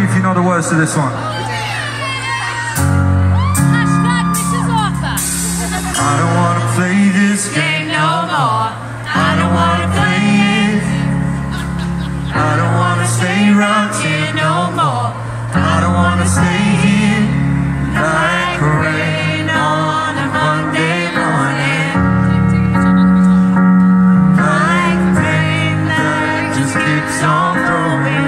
me if you know the words to this one. I don't want to play this game no more. I don't want to play it. I don't want to stay around here no more. I don't want to stay here like rain on a Monday morning. Like rain that just keeps on throwing